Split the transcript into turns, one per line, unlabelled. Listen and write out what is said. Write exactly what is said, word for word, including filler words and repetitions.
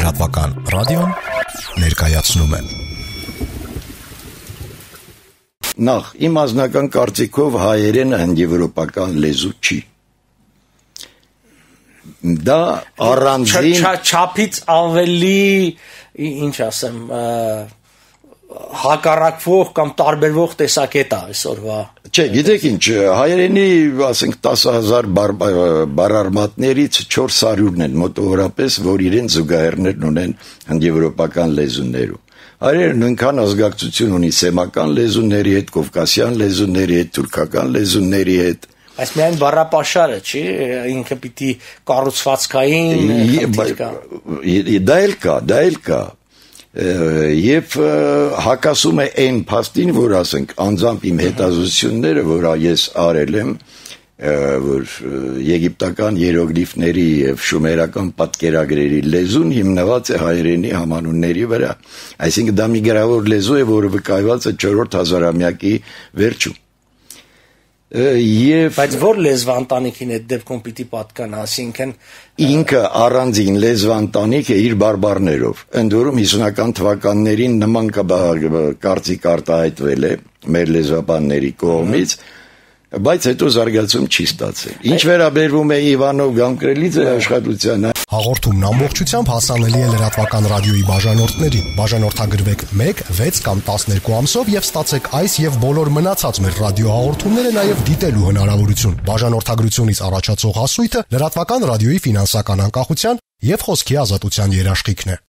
Լրատվական ռադիոն ներկայացնում է։
Նախ, իմ անձնական կարծիքով հայերենը հնդեվրոպական լեզու չի։ Դա առանձին
չափից ավելի, ինչ ասեմ, հակառակվող կամ տարբերվող տեսակետ է այսօրվա։
Չէ, գիտեք ինչ, հայերենի, ասենք, տասը հազար բառարմատներից չորս հարյուրն են մոտավորապես, որ իրենց զուգահեռներն ունեն հնդեվրոպական լեզուներում։ Հայերենը նույնքան ազգակցություն ունի սեմական լեզուների հետ, կովկասյան լեզուների հետ, թուրքական լեզուների հետ։
Այս միայն բառապաշարը, չի, ինքը պիտի կառուցվածքային խնդիր կա։
Դա էլ կա, դա էլ կա։ Եվ հակասում է այն փաստին, որ ասենք անձամբ իմ հետազոտությունները, որ ես արել եմ, որ եգիպտական երոգլիֆների եւ շումերական պատկերագրերի լեզուն հիմնված է հայերենի համանունների վրա, այսինքն դա մի գրավոր լեզու է, որը վկայված է չորրորդ հազարամյակի վերջում։ Եվ
բայց որ լեզվանտանիքին այդ դեպքում պիտի պատկանա, այսինքն
ինքը առանձին լեզվանտանիք է իր բարբառներով, ընդ որում հիսունական թվականներին նման կարծիք արտահայտվել է մեր լեզվաբանների կողմից, բայց հետո զարգացում չի ստացել։ Ինչ վերաբերվում է Իվանով Գամկրելիձե աշխատությանը,
հաղորդումն ամբողջությամբ հասանելի է լրատվական ռադիոյի բաժանորդներին։ Բաժանորդագրվեք մեկ, վեց կամ տասներկու ամսով եւ ստացեք այս եւ բոլոր մնացած մեր ռադիոհաղորդումները նաեւ դիտելու հնարավորություն։ Բաժանորդագրությունից առաջացող հասույթը լրատվական ռադիոյի ֆինանսական անկախության եւ խոսքի ազատության երաշխիքն է։